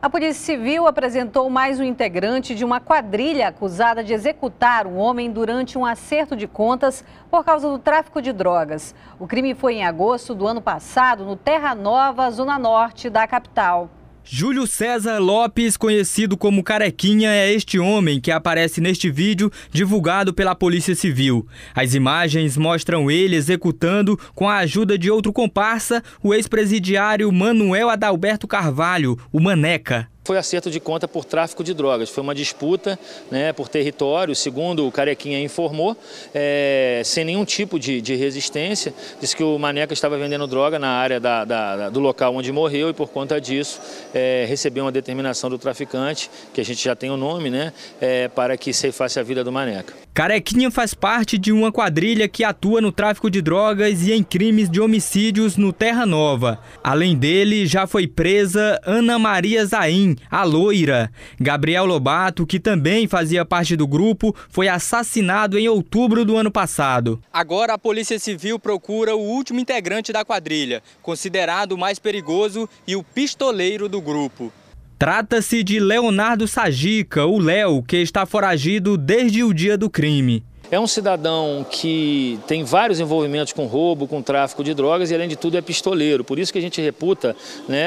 A Polícia Civil apresentou mais um integrante de uma quadrilha acusada de executar um homem durante um acerto de contas por causa do tráfico de drogas. O crime foi em agosto do ano passado, no Terra Nova, zona norte da capital. Júlio César Lopes, conhecido como Carequinha, é este homem que aparece neste vídeo divulgado pela Polícia Civil. As imagens mostram ele executando, com a ajuda de outro comparsa, o ex-presidiário Manuel Adalberto Carvalho, o Maneca. Foi acerto de conta por tráfico de drogas, foi uma disputa, por território, segundo o Carequinha informou, sem nenhum tipo de resistência. Disse que o Maneca estava vendendo droga na área do local onde morreu e por conta disso recebeu uma determinação do traficante, que a gente já tem o nome, para que ceifasse a vida do Maneca. Carequinha faz parte de uma quadrilha que atua no tráfico de drogas e em crimes de homicídios no Terra Nova. Além dele, já foi presa Ana Maria Zain, a loira. Gabriel Lobato, que também fazia parte do grupo, foi assassinado em outubro do ano passado. Agora a Polícia Civil procura o último integrante da quadrilha, considerado o mais perigoso e o pistoleiro do grupo. Trata-se de Leonardo Sagica, o Léo, que está foragido desde o dia do crime. É um cidadão que tem vários envolvimentos com roubo, com tráfico de drogas e, além de tudo, é pistoleiro. Por isso que a gente reputa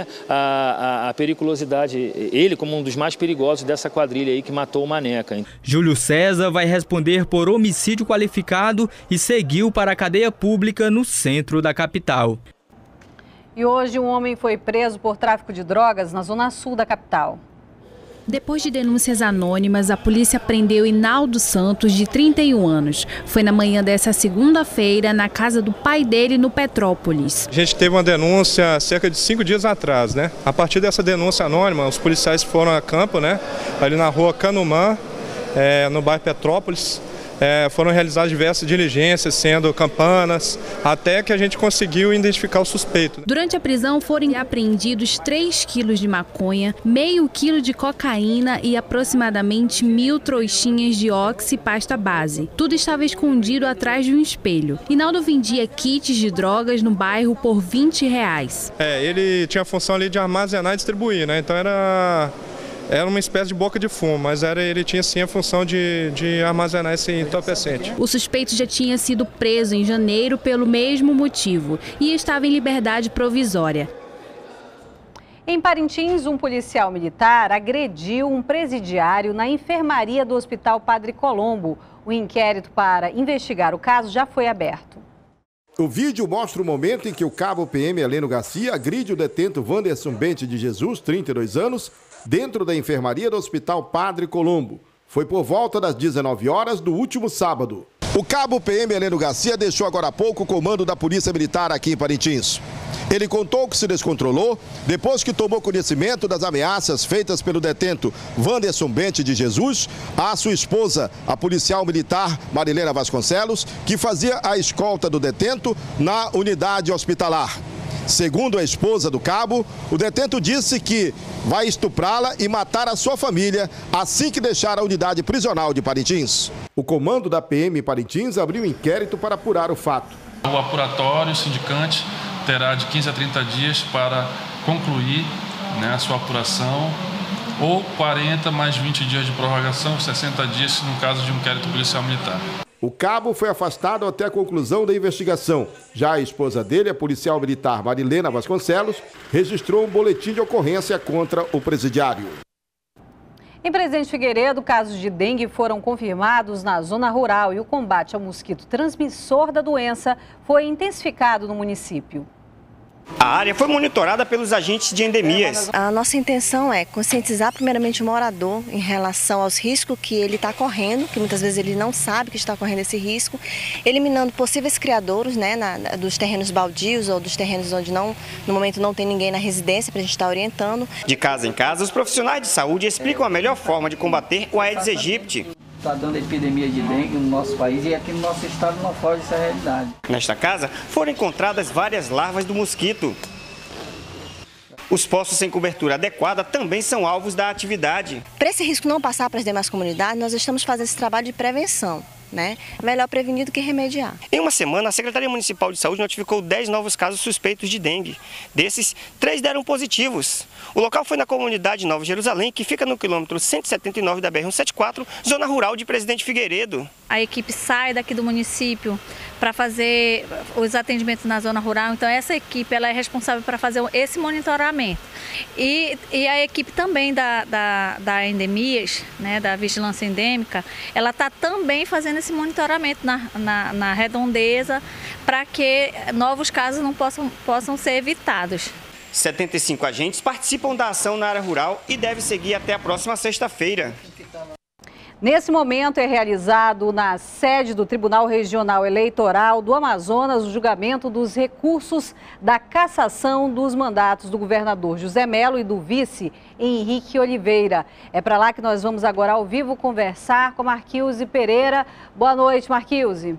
a periculosidade, ele como um dos mais perigosos dessa quadrilha aí que matou o Maneca. Júlio César vai responder por homicídio qualificado e seguiu para a cadeia pública no centro da capital. E hoje um homem foi preso por tráfico de drogas na zona sul da capital. Depois de denúncias anônimas, a polícia prendeu Hinaldo Santos, de 31 anos. Foi na manhã dessa segunda-feira, na casa do pai dele, no Petrópolis. A gente teve uma denúncia cerca de 5 dias atrás, A partir dessa denúncia anônima, os policiais foram a campo, ali na rua Canumã, no bairro Petrópolis. Foram realizadas diversas diligências, sendo campanas, até que a gente conseguiu identificar o suspeito. Durante a prisão foram apreendidos 3 quilos de maconha, meio quilo de cocaína e aproximadamente 1.000 trouxinhas de oxi pasta base. Tudo estava escondido atrás de um espelho. Hinaldo vendia kits de drogas no bairro por R$20. Ele tinha a função ali de armazenar e distribuir, Então era uma espécie de boca de fumo, mas ele tinha sim a função de armazenar esse entorpecente. O suspeito já tinha sido preso em janeiro pelo mesmo motivo e estava em liberdade provisória. Em Parintins, um policial militar agrediu um presidiário na enfermaria do Hospital Padre Colombo. O inquérito para investigar o caso já foi aberto. O vídeo mostra o momento em que o cabo PM Heleno Garcia agride o detento Wanderson Bente de Jesus, 32 anos, dentro da enfermaria do Hospital Padre Colombo. Foi por volta das 19 horas do último sábado. O cabo PM Heleno Garcia deixou agora há pouco o comando da Polícia Militar aqui em Parintins. Ele contou que se descontrolou depois que tomou conhecimento das ameaças feitas pelo detento Wanderson Bente de Jesus à sua esposa, a policial militar Marilena Vasconcelos, que fazia a escolta do detento na unidade hospitalar. Segundo a esposa do cabo, o detento disse que vai estuprá-la e matar a sua família assim que deixar a unidade prisional de Parintins. O comando da PM Parintins abriu um inquérito para apurar o fato. O apuratório, o sindicante, terá de 15 a 30 dias para concluir a sua apuração, ou 40 mais 20 dias de prorrogação, 60 dias no caso de um inquérito policial militar. O cabo foi afastado até a conclusão da investigação. Já a esposa dele, a policial militar Marilena Vasconcelos, registrou um boletim de ocorrência contra o presidiário. Em Presidente Figueiredo, casos de dengue foram confirmados na zona rural e o combate ao mosquito transmissor da doença foi intensificado no município. A área foi monitorada pelos agentes de endemias. A nossa intenção é conscientizar primeiramente o morador em relação aos riscos que ele está correndo, que muitas vezes ele não sabe que está correndo esse risco, eliminando possíveis criadouros dos terrenos baldios ou dos terrenos onde no momento não tem ninguém na residência para a gente estar orientando. De casa em casa, os profissionais de saúde explicam a melhor forma de combater o Aedes aegypti. Está dando epidemia de dengue no nosso país e aqui no nosso estado não foge dessa realidade. Nesta casa foram encontradas várias larvas do mosquito. Os postos sem cobertura adequada também são alvos da atividade. Para esse risco não passar para as demais comunidades, nós estamos fazendo esse trabalho de prevenção. né? Melhor prevenir do que remediar. Em uma semana, a Secretaria Municipal de Saúde notificou 10 novos casos suspeitos de dengue. Desses, 3 deram positivos. O local foi na comunidade Nova Jerusalém, que fica no quilômetro 179 da BR-174, zona rural de Presidente Figueiredo. A equipe sai daqui do município para fazer os atendimentos na zona rural, então essa equipe ela é responsável para fazer esse monitoramento. E a equipe também da endemias, né, da vigilância endêmica, ela está também fazendo esse monitoramento na redondeza para que novos casos não possam ser evitados. 75 agentes participam da ação na área rural e deve seguir até a próxima sexta-feira. Nesse momento é realizado na sede do Tribunal Regional Eleitoral do Amazonas o julgamento dos recursos da cassação dos mandatos do governador José Melo e do vice Henrique Oliveira. É para lá que nós vamos agora ao vivo conversar com Marquilze Pereira. Boa noite, Marquilze.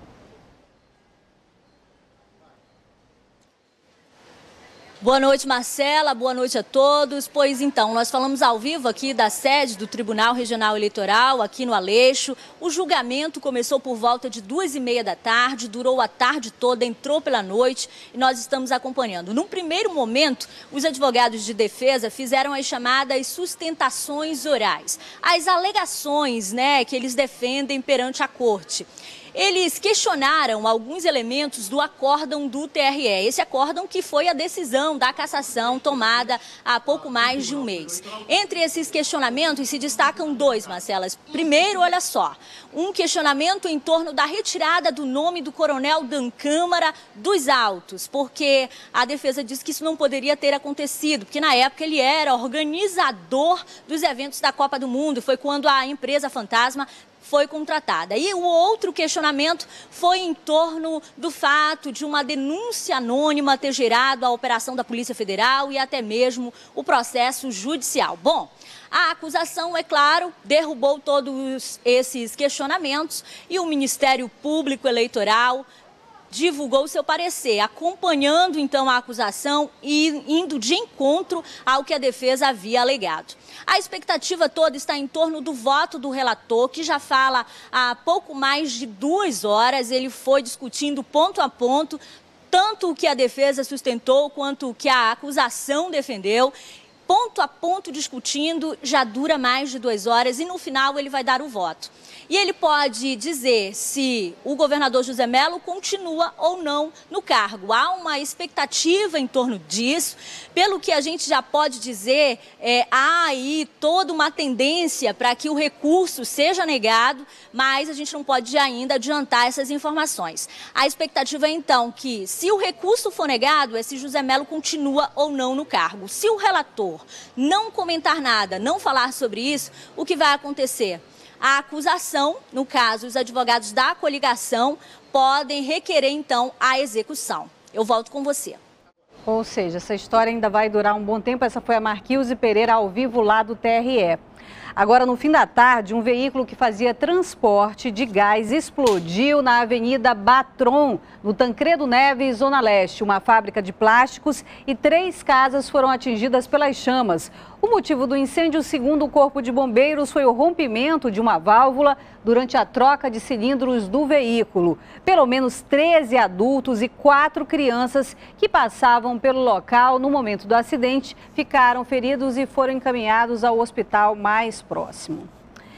Boa noite, Marcela. Boa noite a todos. Pois então, nós falamos ao vivo aqui da sede do Tribunal Regional Eleitoral, aqui no Aleixo. O julgamento começou por volta de 2h30 da tarde, durou a tarde toda, entrou pela noite e nós estamos acompanhando. Num primeiro momento, os advogados de defesa fizeram as chamadas sustentações orais, as alegações, que eles defendem perante a corte. Eles questionaram alguns elementos do acórdão do TRE, esse acórdão que foi a decisão da cassação tomada há pouco mais de um mês. Entre esses questionamentos se destacam 2, Marcelas. Primeiro, olha só, um questionamento em torno da retirada do nome do coronel Dan Câmara dos autos, porque a defesa diz que isso não poderia ter acontecido, porque na época ele era organizador dos eventos da Copa do Mundo, foi quando a empresa fantasma foi contratada. E o outro questionamento foi em torno do fato de uma denúncia anônima ter gerado a operação da Polícia Federal e até mesmo o processo judicial. Bom, a acusação, é claro, derrubou todos esses questionamentos e o Ministério Público Eleitoral divulgou seu parecer, acompanhando então a acusação e indo de encontro ao que a defesa havia alegado. A expectativa toda está em torno do voto do relator, que já fala há pouco mais de 2 horas. Ele foi discutindo ponto a ponto, tanto o que a defesa sustentou quanto o que a acusação defendeu. Ponto a ponto discutindo, já dura mais de 2 horas e no final ele vai dar o voto. E ele pode dizer se o governador José Melo continua ou não no cargo. Há uma expectativa em torno disso. Pelo que a gente já pode dizer, há aí toda uma tendência para que o recurso seja negado, mas a gente não pode ainda adiantar essas informações. A expectativa é então que, se o recurso for negado, é se José Melo continua ou não no cargo. Se o relator não comentar nada, não falar sobre isso, o que vai acontecer? A acusação, no caso, os advogados da coligação, podem requerer, então, a execução. Eu volto com você. Ou seja, essa história ainda vai durar um bom tempo. Essa foi a Marquilze Pereira ao vivo lá do TRE. Agora, no fim da tarde, um veículo que fazia transporte de gás explodiu na Avenida Batron, no Tancredo Neves, Zona Leste. Uma fábrica de plásticos e 3 casas foram atingidas pelas chamas. O motivo do incêndio, segundo o Corpo de Bombeiros, foi o rompimento de uma válvula durante a troca de cilindros do veículo. Pelo menos 13 adultos e 4 crianças que passavam pelo local no momento do acidente ficaram feridos e foram encaminhados ao hospital mais próximo.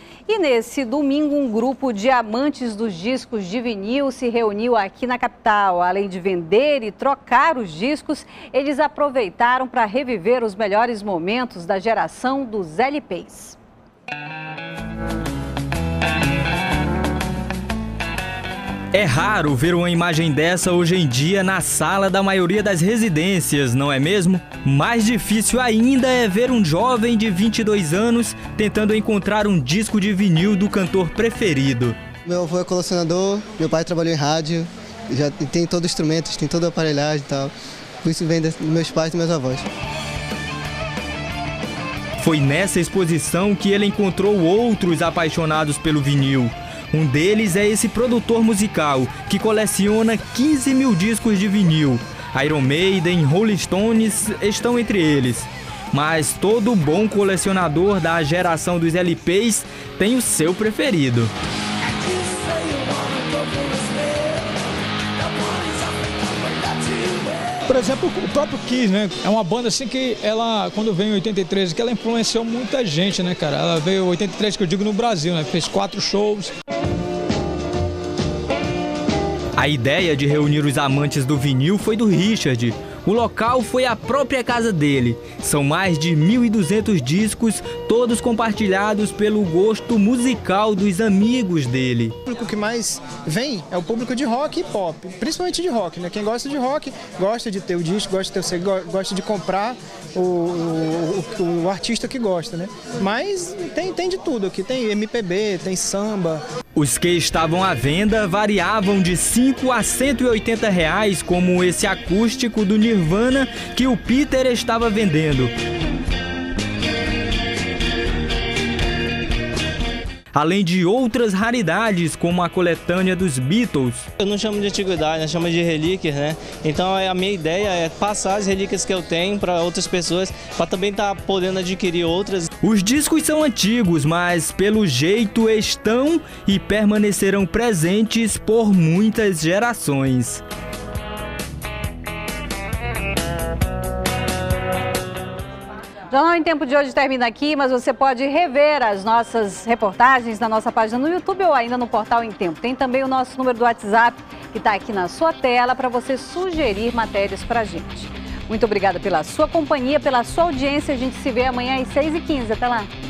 E nesse domingo, um grupo de amantes dos discos de vinil se reuniu aqui na capital. Além de vender e trocar os discos, eles aproveitaram para reviver os melhores momentos da geração dos LPs. É raro ver uma imagem dessa hoje em dia na sala da maioria das residências, não é mesmo? Mais difícil ainda é ver um jovem de 22 anos tentando encontrar um disco de vinil do cantor preferido. Meu avô é colecionador, meu pai trabalhou em rádio, já tem todo instrumento, tem toda a aparelhagem e tal. Por isso vem dos meus pais e meus avós. Foi nessa exposição que ele encontrou outros apaixonados pelo vinil. Um deles é esse produtor musical, que coleciona 15 mil discos de vinil. Iron Maiden, Rolling Stones estão entre eles. Mas todo bom colecionador da geração dos LPs tem o seu preferido. exemplo, o próprio Kiss, né? É uma banda assim que ela, quando veio em 83, que ela influenciou muita gente, né, cara? Ela veio em 83, que eu digo, no Brasil, né? Fez 4 shows. A ideia de reunir os amantes do vinil foi do Richard. O local foi a própria casa dele. São mais de 1.200 discos, todos compartilhados pelo gosto musical dos amigos dele. O público que mais vem é o público de rock e pop, principalmente de rock, né? Quem gosta de rock gosta de ter o disco, gosta de ter o CD, gosta de comprar o artista que gosta, né? Mas tem de tudo aqui, tem MPB, tem samba. Os que estavam à venda variavam de 5 a 180 reais, como esse acústico do Nirvana que o Peter estava vendendo. Além de outras raridades, como a coletânea dos Beatles. Eu não chamo de antiguidade, eu chamo de relíquias, né? Então a minha ideia é passar as relíquias que eu tenho para outras pessoas, para também estar podendo adquirir outras. Os discos são antigos, mas pelo jeito estão e permanecerão presentes por muitas gerações. O Jornal em Tempo de hoje termina aqui, mas você pode rever as nossas reportagens na nossa página no YouTube ou ainda no portal Em Tempo. Tem também o nosso número do WhatsApp que está aqui na sua tela para você sugerir matérias para a gente. Muito obrigada pela sua companhia, pela sua audiência. A gente se vê amanhã às 6h15. Até lá.